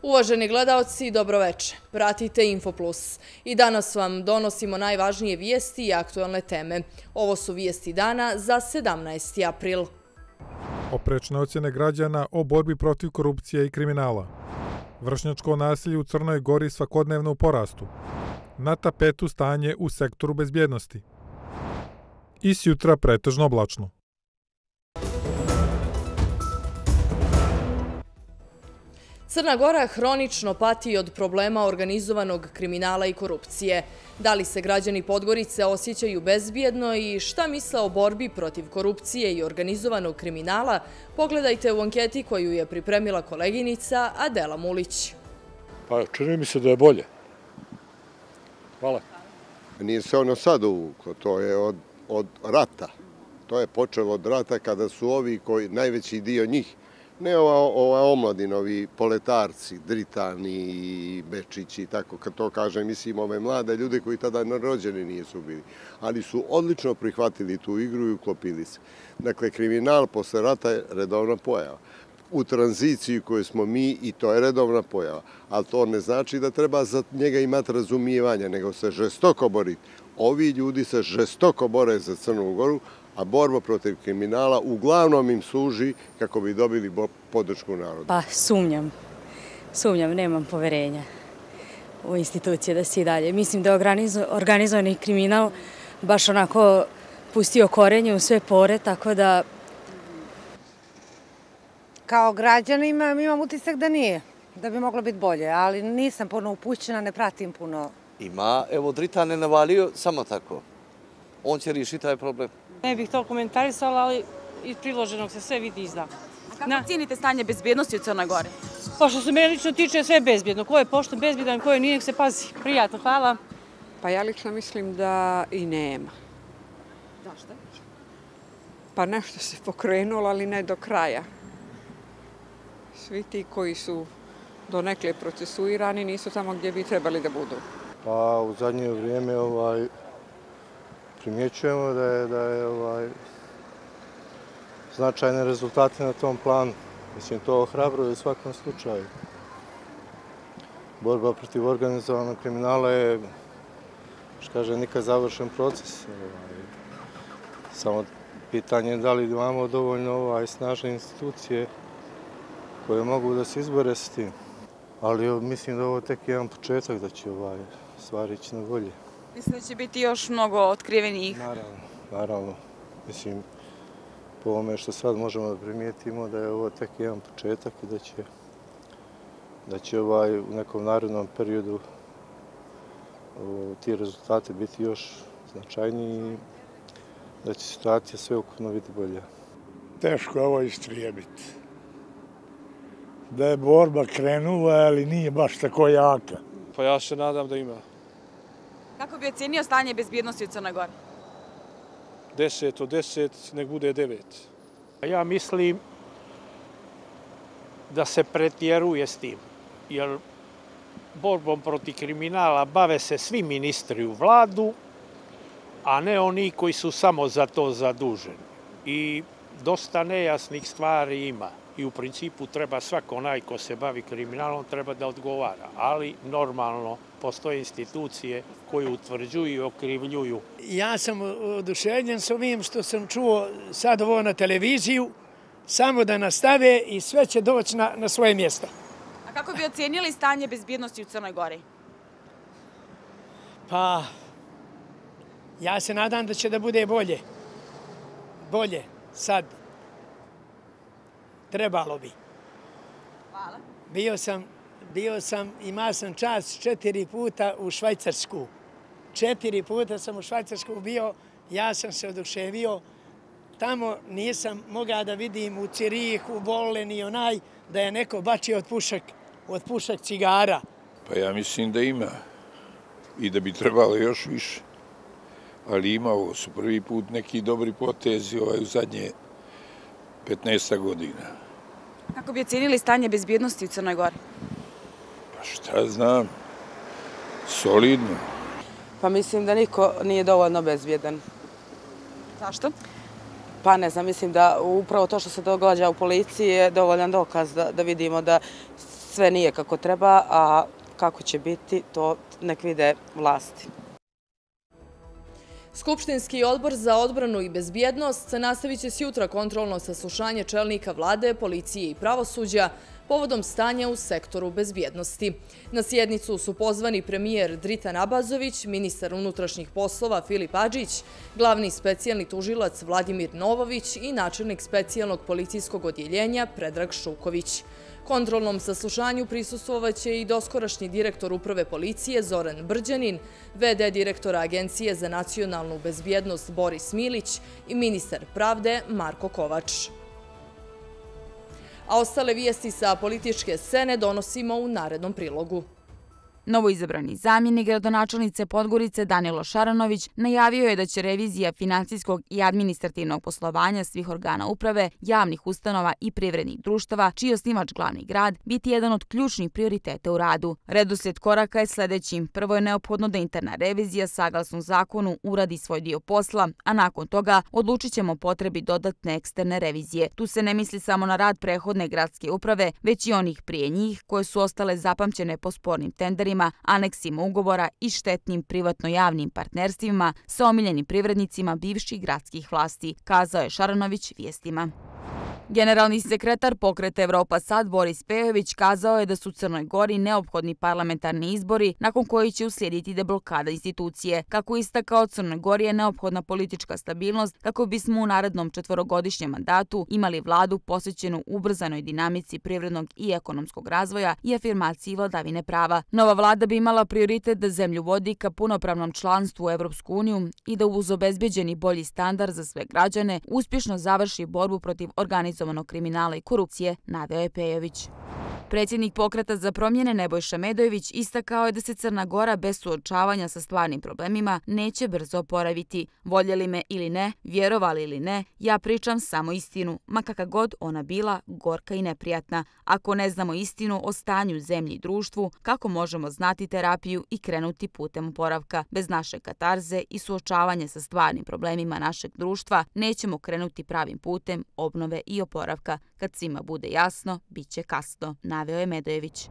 Uvaženi gledaoci, dobroveče. Pratite Infoplus. I danas vam donosimo najvažnije vijesti i aktualne teme. Ovo su vijesti dana za 17. april. Oprečne ocjene građana o borbi protiv korupcije i kriminala. Vršnjačko nasilje u Crnoj Gori svakodnevno u porastu. Na tapetu stanje u sektoru bezbjednosti. I sjutra pretežno oblačno. Crna Gora hronično pati od problema organizovanog kriminala i korupcije. Da li se građani Podgorice osjećaju bezbjedno i šta misle o borbi protiv korupcije i organizovanog kriminala, pogledajte u anketi koju je pripremila koleginica Adela Mulić. Pa čini mi se da je bolje. Hvala. Nije se ono sad uvuklo, to je od rata. To je počelo od rata kada su ovi koji, najveći dio njih, ne ova omladina, ovi poletarci, Dritani, Bečići, tako kad to kažem, mislim ove mlade ljude koji tada rođeni nisu bili, ali su odlično prihvatili tu igru i uklopili se. Dakle, kriminal posle rata je redovna pojava. U tranziciji koju smo mi i to je redovna pojava, ali to ne znači da treba za njega imati razumijevanja, nego se žestoko boriti. Ovi ljudi se žestoko bore za Crnu Goru, a borba protiv kriminala uglavnom im služi kako bi dobili podršku naroda. Pa sumnjam, nemam poverenja u institucije da se i dalje. Mislim da je organizovani kriminal baš onako pustio korenje u sve pore, tako da... Kao građanima imam utisak da nije, da bi moglo biti bolje, ali nisam puno upućena, ne pratim puno. Ima, evo Dritan je navalio samo tako. On će riješiti taj problem. Ne bih to komentarisala, ali iz priloženog se sve vidi izda. A kako cijenite stanje bezbjednosti u Crnoj Gori? Pa što se mene lično tiče, sve je bezbjedno. Ko je pošten bezbjedan, ko je nije, nek se pazi. Prijatno, hvala. Pa ja lično mislim da i nema. Zašto? Pa nešto se pokrenulo, ali ne do kraja. Svi ti koji su donekle procesuirani nisu tamo gdje bi trebali da budu. Pa u zadnje vrijeme primjećujemo da je značajne rezultate na tom planu. Mislim, to ohrabruje u svakom slučaju. Borba protiv organizovanog kriminala je, što kaže, nikad završen proces. Samo pitanje je da li imamo dovoljno snažne institucije koje mogu da se izbore s tim. Ali mislim da ovo tek jedan početak, da će stvari ići na bolje. Mislim da će biti još mnogo otkrivenih. Naravno. Mislim, po ovome što sad možemo da primijetimo da je ovo tek jedan početak i da će u nekom narednom periodu ti rezultati biti još značajniji i da će situacija sveukupno biti bolja. Teško je ovo istrijebiti. Da je borba krenula, ali nije baš tako jaka. Pa ja se nadam da ima. Kako bi ocenio stanje bezbjednosti u Crnoj Gori? 10 od 10, nek bude 9. Ja mislim da se pretjeruje s tim, jer borbom protiv kriminala bave se svi ministri u vladu, a ne oni koji su samo za to zaduženi. I dosta nejasnih stvari ima. I u principu treba svako onaj ko se bavi kriminalom treba da odgovara, ali normalno postoje institucije koje utvrđuju i okrivljuju. Ja sam oduševljen s ovim što sam čuo sad ovo na televiziju, samo da nastave i sve će doći na svoje mjesto. A kako bi ocenili stanje bezbjednosti u Crnoj Gori? Pa, ja se nadam da će da bude bolje. Bolje, sad. Trebalo bi. Hvala. Bio sam, imao sam čast 4 puta u Švajcarsku. 4 puta sam u Švajcarsku bio, ja sam se oduševio. Tamo nisam mogao da vidim u Cirihu, Volen i onaj, da je neko bačio od pušak cigara. Pa ja mislim da ima i da bi trebalo još više. Ali ima, ovo su prvi put neki dobri potezi u zadnje 15 godina. Kako bi ocenili stanje bezbjednosti u Crnoj Gori? Pa šta znam, solidno. Pa mislim da niko nije dovoljno bezbjedan. Zašto? Pa ne znam, mislim da upravo to što se događa u policiji je dovoljan dokaz da vidimo da sve nije kako treba, a kako će biti, to nek vide vlasti. Skupštinski odbor za odbranu i bezbjednost nastavit će sjutra kontrolno saslušanje čelnika vlade, policije i pravosuđa povodom stanja u sektoru bezbjednosti. Na sjednicu su pozvani premijer Dritan Abazović, ministar unutrašnjih poslova Filip Adžić, glavni specijalni tužilac Vladimir Novović i načelnik specijalnog policijskog odjeljenja Predrag Šuković. Kontrolnom saslušanju prisustvovaće i doskorašnji direktor uprave policije Zoran Brđanin, VD direktora Agencije za nacionalnu bezbjednost Boris Milić i ministar pravde Marko Kovač. A ostale vijesti sa političke scene donosimo u narednom prilogu. Novoizabrani zamjenik gradonačelnice Podgorice Danilo Šaranović najavio je da će revizija finansijskog i administrativnog poslovanja svih organa uprave, javnih ustanova i privrednih društava, čiji je osnivač glavni grad, biti jedan od ključnih prioriteta u radu. Redoslijed koraka je sljedeći. Prvo je neophodno da interna revizija, saglasno zakonu, uradi svoj dio posla, a nakon toga odlučit ćemo o potrebi dodatne eksterne revizije. Tu se ne misli samo na rad prethodne gradske uprave, već i onih prije njih koje su ostale zapamćene po spornim tenderima, aneksima ugovora i štetnim privatno-javnim partnerstvima sa omiljenim privrednicima bivših gradskih vlasti, kazao je Šaranović vijestima. Generalni sekretar Pokreta Evropa Sad Boris Pejović kazao je da su Crnoj Gori neophodni parlamentarni izbori nakon koji će uslijediti deblokada institucije. Kako istakao, Crnoj Gori je neophodna politička stabilnost kako bismo u narednom 4-godišnjem mandatu imali vladu posvećenu ubrzanoj dinamici privrednog i ekonomskog razvoja i afirmaciji vladavine prava. Nova vlada bi imala prioritet da zemlju vodi ka punopravnom članstvu u Evropsku uniju i da uz obezbeđeni bolji standard za sve građane uspješno završi borbu protiv organizovanog kriminala i korupcije, naveo je Pejović. Predsjednik Pokreta za promjene Nebojša Medojević istakao je da se Crna Gora bez suočavanja sa stvarnim problemima neće brzo oporaviti. Voljeli me ili ne, vjerovali ili ne, ja pričam samo istinu, ma kakva god ona bila gorka i neprijatna. Ako ne znamo istinu o stanju zemlji i društvu, kako možemo znati terapiju i krenuti putem oporavka? Bez naše katarze i suočavanja sa stvarnim problemima našeg društva nećemo krenuti pravim putem obnove i oporavka. Kad svima bude jasno, bit će kasno, naveo je Medojević.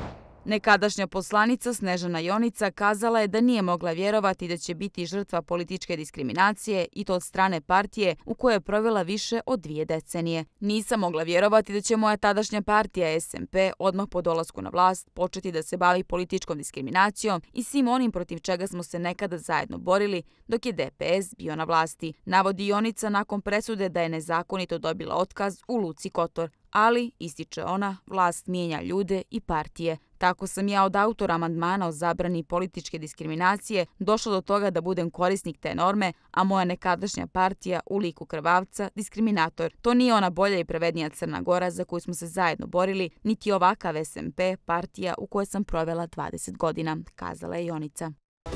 Nekadašnja poslanica Snežana Jonica kazala je da nije mogla vjerovati da će biti žrtva političke diskriminacije i to od strane partije u kojoj je provela više od 2 decenije. Nisam mogla vjerovati da će moja tadašnja partija SMP odmah po dolasku na vlast početi da se bavi političkom diskriminacijom i svim onim protiv čega smo se nekada zajedno borili dok je DPS bio na vlasti, navodi Jonica nakon presude da je nezakonito dobila otkaz u Luci Kotor. Ali, ističe ona, vlast mijenja ljude i partije. Tako sam ja od autora amandmana o zabrani političke diskriminacije došla do toga da budem korisnik te norme, a moja nekadašnja partija u liku krvavca diskriminator. To nije ona bolja i pravednija Crna Gora za koju smo se zajedno borili, niti ovakav SMP partija u kojoj sam provela 20 godina, kazala je Jonica.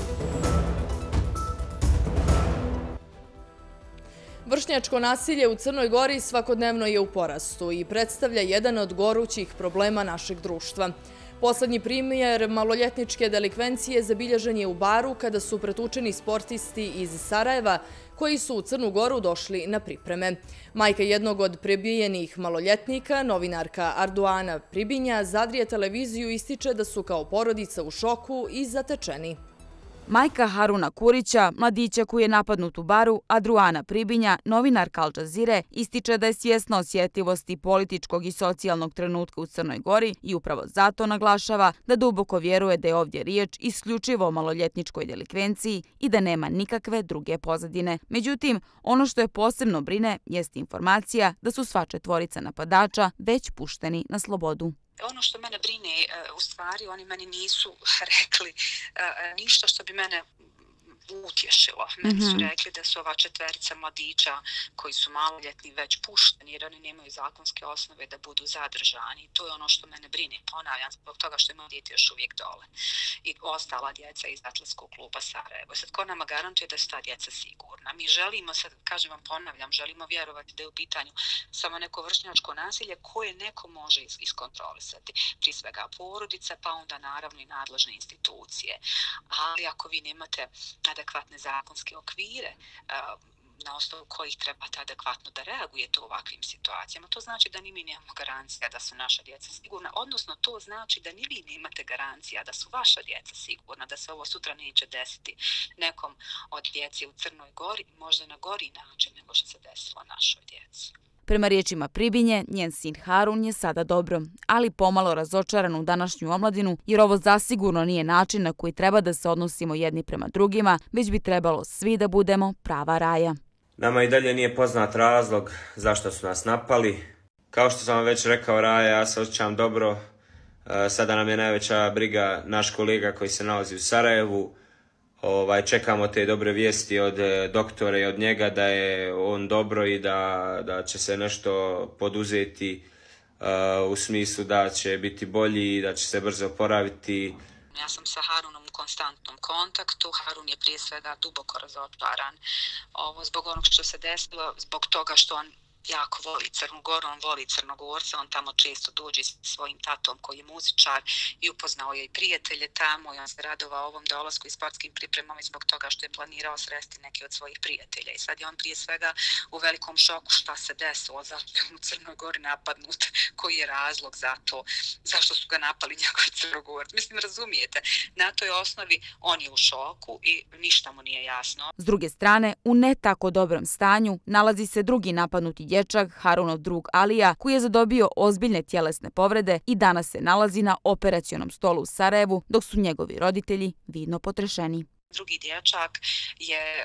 Vršnjačko nasilje u Crnoj Gori svakodnevno je u porastu i predstavlja jedan od gorućih problema našeg društva. Poslednji primjer maloljetničke delikvencije zabilježen je u Baru kada su pretučeni sportisti iz Sarajeva koji su u Crnu Goru došli na pripreme. Majka jednog od prebijenih maloljetnika, novinarka Arduana Pribinja, za Adria televiziju ističe da su kao porodica u šoku i zatečeni. Majka Haruna Kurića, mladića koji je napadnut u Baru, Adruana Pribinja, novinarka Al Džazire, ističe da je svjesna osjetljivosti političkog i socijalnog trenutka u Crnoj Gori i upravo zato naglašava da duboko vjeruje da je ovdje riječ isključivo o maloljetničkoj delikvenciji i da nema nikakve druge pozadine. Međutim, ono što je posebno brine jest informacija da su sva 4 napadača već pušteni na slobodu. Ono što mene brine, u stvari, oni meni nisu rekli ništa što bi mene utješilo. Meni su rekli da su ova 4 mladića koji su maloljetni već pušteni jer oni nemaju zakonske osnove da budu zadržani. To je ono što mene brine, ponavljam, zbog toga što je moje dijete još uvijek dole. I ostala djeca iz Atletskog kluba Sarajevo. Sad ko nama garantuje da su ta djeca sigurna? Mi želimo, sad kažem vam, ponavljam, želimo vjerovati da je u pitanju samo neko vršnjačko nasilje koje neko može iskontrolisati. Prije svega porodica, pa onda naravno i nadležne institucije. Ali ako vi nemate adekvatne zakonske okvire, na osnovu kojih trebate adekvatno da reagujete u ovakvim situacijama. To znači da ni mi nemamo garancija da su naša djeca sigurna, odnosno to znači da ni vi nemate garancija da su vaša djeca sigurna, da se ovo sutra neće desiti nekom od djece u Crnoj Gori, možda na gori način nego što se desilo našoj djeci. Prema riječima Pribinje, njen sin Harun je sada dobro, ali pomalo razočaran u današnju omladinu, jer ovo zasigurno nije način na koji treba da se odnosimo jedni prema drugima, već bi trebalo svi da budemo prava raja. Nama i dalje nije poznat razlog zašto su nas napali. Kao što sam vam već rekao, Raja, ja se osjećam dobro. Sada nam je najveća briga naš kolega koji se nalazi u Sarajevu. Čekamo te dobre vijesti od doktora i od njega da je on dobro i da će se nešto poduzeti u smislu da će biti bolji i da će se brzo oporaviti. Ja sam sa Harunom u konstantnom kontaktu. Harun je prije svega duboko razočaran zbog onog što se desilo, zbog toga što on jako voli Crnu Goru, on voli Crnogorce, on tamo često dođe s svojim tatom koji je muzičar i upoznao je i prijatelje tamo i on se radovao ovom dolasku i sportskim pripremama i zbog toga što je planirao sresti neke od svojih prijatelja. I sad je on prije svega u velikom šoku šta se desilo, zašto je u Crnoj Gori napadnut, koji je razlog za to, zašto su ga napali njegovi Crnogorci. Mislim, razumijete, na toj osnovi on je u šoku i ništa mu nije jasno. S druge strane, u ne tako dobrom stanju nalazi se drugi napadnuti dječak, Harunov drug Alija, koji je zadobio ozbiljne tjelesne povrede i danas se nalazi na operacionom stolu u Sarajevu, dok su njegovi roditelji vidno potrešeni. Drugi dječak je,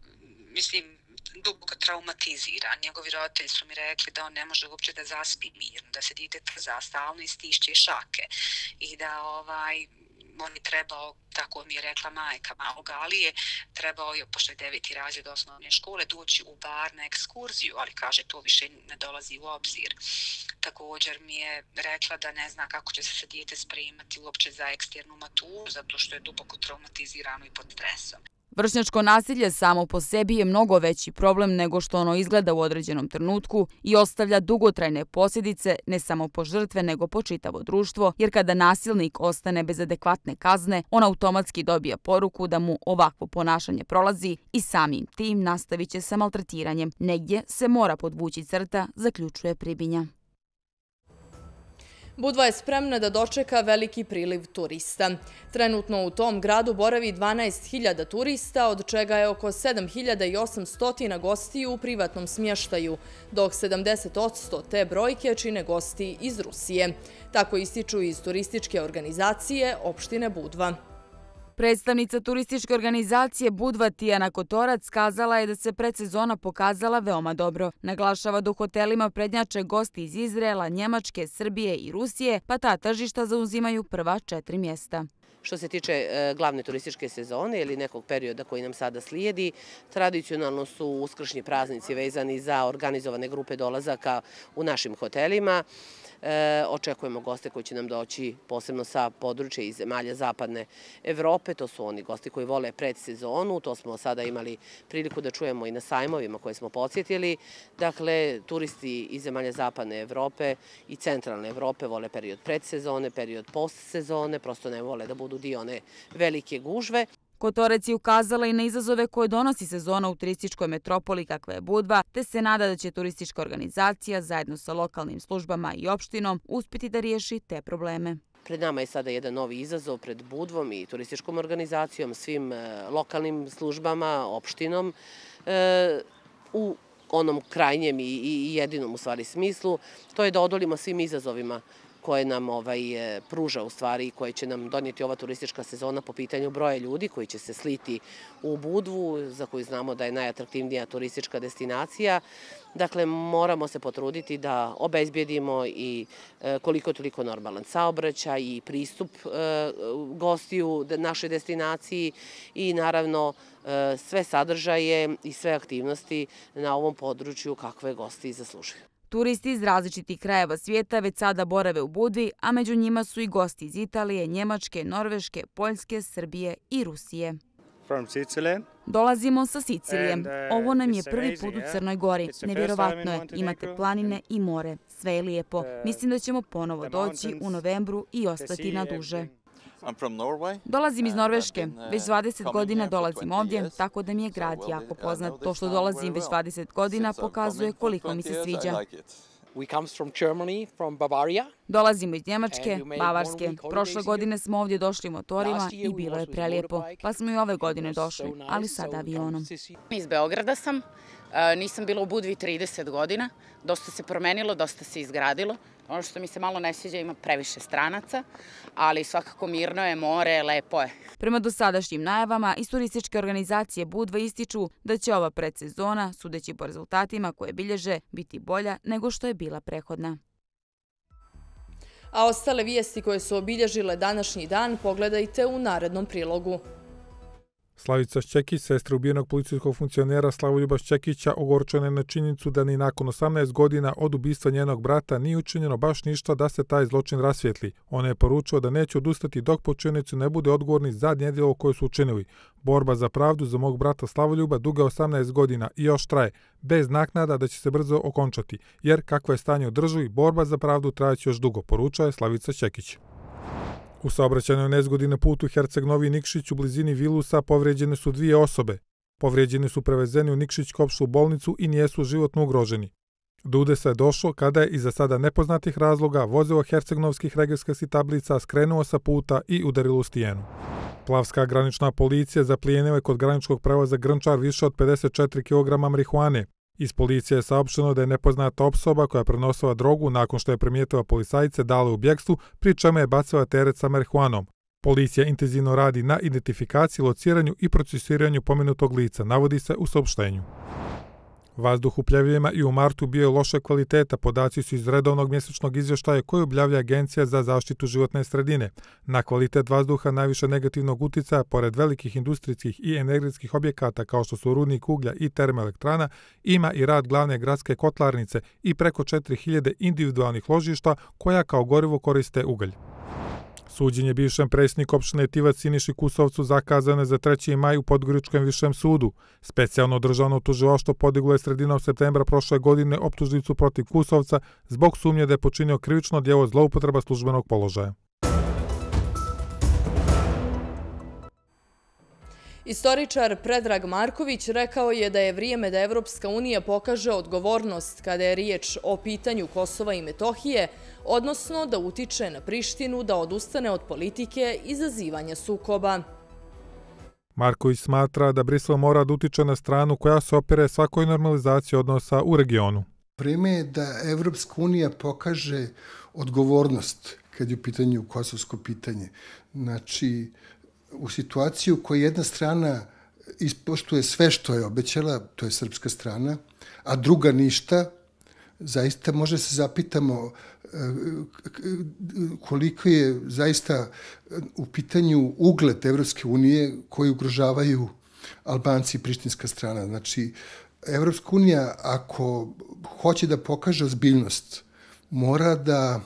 duboko traumatiziran. Njegovi roditelji su mi rekli da on ne može uopće da zaspi mirno, da se dijete trza stalno i stišće šake i da on je trebao, tako mi je rekla majka malog Alije, trebao je, pošto je 9. razred osnovne škole, doći u bar na ekskurziju, ali kaže to više ne dolazi u obzir. Također mi je rekla da ne zna kako će se dijete spremati uopće za eksternu maturu, zato što je duboko traumatizirano i pod stresom. Vršnjačko nasilje samo po sebi je mnogo veći problem nego što ono izgleda u određenom trenutku i ostavlja dugotrajne posljedice ne samo po žrtve nego po čitavo društvo, jer kada nasilnik ostane bez adekvatne kazne, on automatski dobija poruku da mu ovakvo ponašanje prolazi i samim tim nastavit će sa maltretiranjem. Negdje se mora podvući crta, zaključuje Pribinja. Budva je spremna da dočeka veliki priliv turista. Trenutno u tom gradu boravi 12.000 turista, od čega je oko 7.800 gostiju u privatnom smještaju, dok 70% te brojke čine gosti iz Rusije. Tako ističu iz turističke organizacije opštine Budva. Predstavnica turističke organizacije Budva Tijana Kotorac kazala je da se predsezona pokazala veoma dobro. Naglašava da u hotelima prednjače gosti iz Izraela, Njemačke, Srbije i Rusije, pa ta tržišta zauzimaju prva 4 mjesta. Što se tiče glavne turističke sezone ili nekog perioda koji nam sada slijedi, tradicionalno su uskršnji praznici vezani za organizovane grupe dolazaka u našim hotelima. Očekujemo goste koji će nam doći posebno sa područja iz zemalja zapadne Evrope. To su oni gosti koji vole predsezonu. To smo sada imali priliku da čujemo i na sajmovima koje smo podsjetili. Dakle, turisti iz zemalja zapadne Evrope i centralne Evrope vole period predsezone, period postsezone. Prosto ne vole da budu dio one velike gužve. Kotorac je ukazala i na izazove koje donosi sezona u turističkoj metropoli kakva je Budva, te se nada da će turistička organizacija zajedno sa lokalnim službama i opštinom uspjeti da riješi te probleme. Pred nama je sada jedan novi izazov pred Budvom i turističkom organizacijom, svim lokalnim službama, opštinom, u onom krajnjem i jedinom u stvari smislu, to je da odolimo svim izazovima koje nam pruža u stvari i koje će nam donijeti ova turistička sezona po pitanju broja ljudi koji će se sliti u Budvu, za koju znamo da je najatraktivnija turistička destinacija. Dakle, moramo se potruditi da obezbijedimo i koliko toliko normalan saobraćaj i pristup gostiju našoj destinaciji i naravno sve sadržaje i sve aktivnosti na ovom području kakve gosti zaslužuju. Turisti iz različitih krajeva svijeta već sada borave u Budvi, a među njima su i gosti iz Italije, Njemačke, Norveške, Poljske, Srbije i Rusije. Dolazimo sa Sicilije. Ovo nam je prvi put u Crnoj Gori. Nevjerovatno je. Imate planine i more. Sve je lijepo. Mislim da ćemo ponovo doći u novembru i ostati na duže. Dolazim iz Norveške, već 20 godina dolazim ovdje, tako da mi je grad jako poznat. To što dolazim već 20 godina pokazuje koliko mi se sviđa. Dolazimo iz Njemačke, Bavarske. Prošle godine smo ovdje došli motorima i bilo je prelijepo, pa smo i ove godine došli, ali sad avionom. Iz Beograda sam, nisam bila u Budvi 30 godina, dosta se promenilo, dosta se izgradilo. Ono što mi se malo ne sviđa, ima previše stranaca, ali svakako mirno je, more, lepo je. Prema dosadašnjim najavama, iz turističke organizacije Budva ističu da će ova predsezona, sudeći po rezultatima koje bilježe, biti bolja nego što je bila prethodna. A ostale vijesti koje su obilježile današnji dan pogledajte u narednom prilogu. Slavica Šćekić, sestra ubijenog policijskog funkcionera Slavoljuba Šćekića, ogorčena je na činjenicu da ni nakon 18 godina od ubistva njenog brata nije učinjeno baš ništa da se taj zločin rasvijetli. Ona je poručila da neće odustati dok počinioci ne bude odgovorni za nedjelo koje su učinili. Borba za pravdu za mog brata Slavoljuba duga 18 godina i još traje, bez naknada da će se brzo okončati, jer kakvo je stanje u državi, borba za pravdu trajaće još dugo, poručuje Slavica Šćekić. U saobraćajnoj nezgodi na putu Herceg-Novi Nikšić u blizini Vilusa povrijeđene su 2 osobe. Povrijeđeni su prevezeni u Nikšićku opštu bolnicu i nijesu životno ugroženi. Do udesa je došlo kada je iza sada nepoznatih razloga vozilo hercegnovskih registarskih tablica skrenuo sa puta i udarilo u stijenu. Plavska granična policija zaplijenila je kod graničkog prevoza Grnčar više od 54 kg marihuane. Iz policije je saopšteno da je nepoznata osoba koja je prenosila drogu nakon što je primijetila policajce dala u bjegstvu, pri čemu je bacila teret sa marihuanom. Policija intenzivno radi na identifikaciji, lociranju i procesuiranju pomenutog lica, navodi se u saopštenju. Vazduh u Pljevljima i u martu bio je loše kvaliteta, podaci su iz redovnog mjesečnog izvještaja koji objavlja Agencija za zaštitu životne sredine. Na kvalitet vazduha najviše negativnog uticaja, pored velikih industrijskih i energetskih objekata kao što su rudnik uglja i termoelektrana, ima i rad glavne gradske kotlarnice i preko 4000 individualnih ložišta koja kao gorivo koriste ugalj. Suđenje bivšem predsjedniku opštine Tivac Siniši Kusovcu zakazano je za 3. maj u Podgoričkom višem sudu. Specijalno državno tužilaštvo podiglo je sredinom septembra prošle godine optužnicu protiv Kusovca zbog sumnje da je počinio krivično djelo zloupotreba službenog položaja. Istoričar Predrag Marković rekao je da je vrijeme da Evropska unija pokaže odgovornost kada je riječ o pitanju Kosova i Metohije, odnosno da utiče na Prištinu da odustane od politike izazivanja sukoba. Marković smatra da Brisel mora da utiče na stranu koja se opire svakoj normalizaciji odnosa u regionu. Vrijeme je da Evropska unija pokaže odgovornost kad je u pitanju kosovsko pitanje. Znači, u situaciju u kojoj jedna strana ispoštuje sve što je obećala, to je srpska strana, a druga ništa, zaista može se zapitamo koliko je zaista u pitanju ugled Evropske unije koji ugrožavaju Albanci i prištinska strana. Znači, Evropska unija, ako hoće da pokaže ozbiljnost, mora da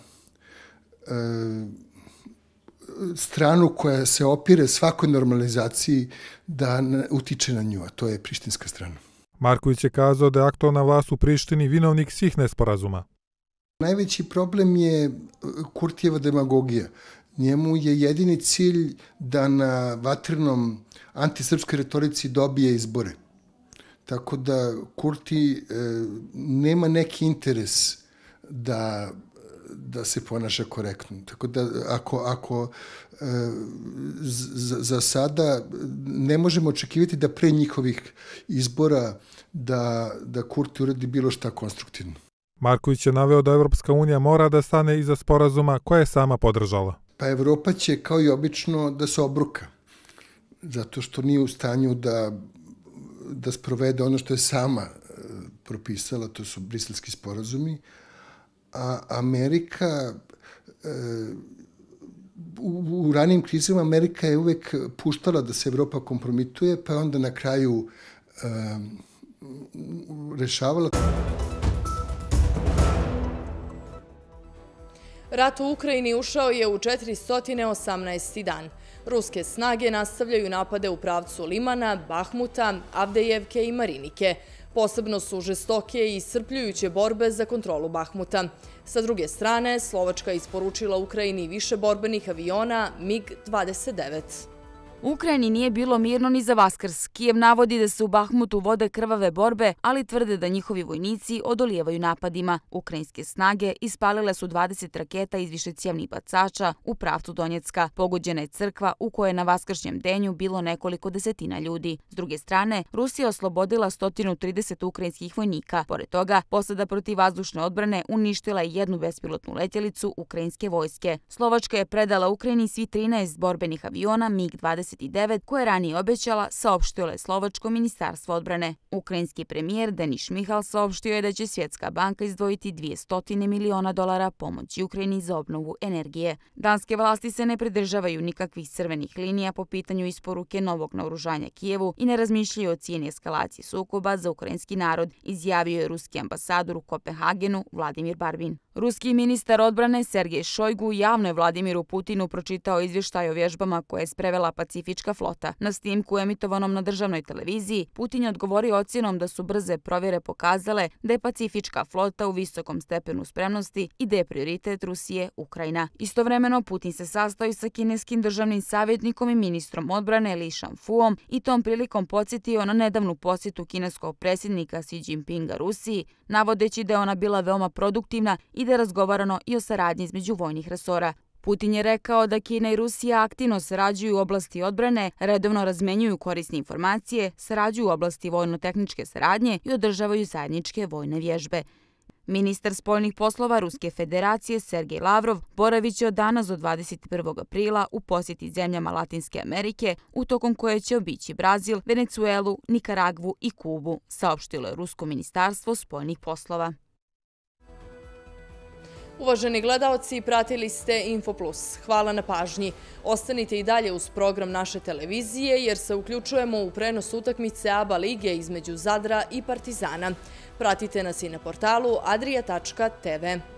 stranu koja se opire svakoj normalizaciji da utiče na nju, a to je prištinska strana. Marković je kazao da je aktualna vlast u Prištini vinovnik svih nesporazuma. Najveći problem je Kurtijeva demagogija. Njemu je jedini cilj da na vatrenom antisrpskoj retorici dobije izbore. Tako da Kurti nema neki interes da se ponaša korektno. Tako da ako za sada ne možemo očekivati da pre njihovih izbora da Kurti uradi bilo šta konstruktivno. Marković je naveo da Evropska unija mora da stane iza sporazuma koje je sama podržala. Pa Evropa će kao i obično da se obruka, zato što nije u stanju da sprovede ono što je sama propisala, to su briselski sporazumi, a Amerika, u ranijim krizama Amerika je uvek puštala da se Evropa kompromituje, pa je onda na kraju rešavala. Rat u Ukrajini ušao je u 418. dan. Ruske snage nastavljaju napade u pravcu Limana, Bahmuta, Avdejevke i Marinike. Posebno su žestoke i iscrpljujuće borbe za kontrolu Bahmuta. Sa druge strane, Slovačka isporučila Ukrajini više borbenih aviona MiG-29. U Ukrajini nije bilo mirno ni za Vaskrs. Kijev navodi da se u Bahmutu vode krvave borbe, ali tvrde da njihovi vojnici odolijevaju napadima. Ukrajinske snage ispalile su 20 raketa iz višecijevnih bacača u pravcu Donjecka. Pogođena je crkva u kojoj je na Vaskršnjem denju bilo nekoliko desetina ljudi. S druge strane, Rusija je oslobodila 130 ukrajinskih vojnika. Pored toga, posada protivvazdušne odbrane uništila je jednu bespilotnu letjelicu ukrajinske vojske. Slovačka je predala Ukrajini svi 13 borbenih aviona MiG-29 koje je ranije obećala, saopštilo je Slovačko ministarstvo odbrane. Ukrajinski premijer Denis Šmihal saopštio je da će Svjetska banka izdvojiti $200 miliona pomoći Ukrajini za obnovu energije. Danske vlasti se ne pridržavaju nikakvih crvenih linija po pitanju isporuke novog naoružanja Kijevu i ne razmišljaju o cijeni eskalacije sukoba za ukrajinski narod, izjavio je ruski ambasador u Kopenhagenu Vladimir Barbin. Ruski ministar odbrane Sergej Šojgu javno je Vladimiru Putinu pročitao izvještaj o vježbama koje je sprevela Pacifička flota. Na snimku emitovanom na državnoj televiziji, Putin je odgovorio ocjenom da su brze provjere pokazale da je Pacifička flota u visokom stepenu spremnosti i da je prioritet Rusije Ukrajina. Istovremeno, Putin se sastao sa kineskim državnim savjetnikom i ministrom odbrane Li Shanfuom i tom prilikom podsjetio na nedavnu posjetu kineskog predsjednika Xi Jinpinga Rusiji, navodeći da je ona bila veoma produktivna i da je razgovarano i o saradnji između vojnih resora. Putin je rekao da Kina i Rusija aktivno sarađuju u oblasti odbrane, redovno razmenjuju korisne informacije, sarađuju u oblasti vojno-tehničke saradnje i održavaju zajedničke vojne vježbe. Ministar spoljnih poslova Ruske federacije Sergej Lavrov boravit će od danas do 21. aprila u posjeti zemljama Latinske Amerike, u tokom koje će obići Brazil, Venecuelu, Nikaragvu i Kubu, saopštilo je Rusko ministarstvo spoljnih poslova. Uvaženi gledaoci, pratili ste Infoplus. Hvala na pažnji. Ostanite i dalje uz program naše televizije jer se uključujemo u prenos utakmice ABA lige između Zadra i Partizana. Pratite nas i na portalu adria.tv.